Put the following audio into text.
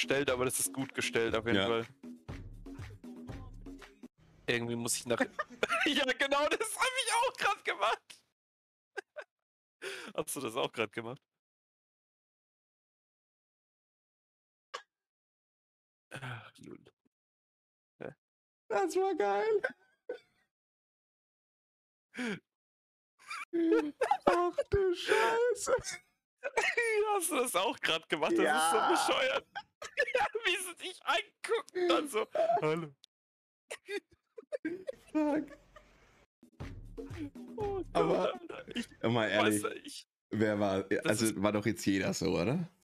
gestellt, aber das ist gut gestellt auf jeden Ja. Fall. Irgendwie muss ich nach... Ja, genau, das habe ich auch gerade gemacht. Hast du das auch gerade gemacht? Ach, Lul. Das war geil. Ach du Scheiße. Hast du das auch gerade gemacht? Das Ja. ist so bescheuert. Wie sie dich angucken, dann so, hallo. Fuck. Oh Gott, Aber Alter. Ich mal ehrlich, weiß nicht. wer war, Das also ist, war doch jetzt jeder so, oder?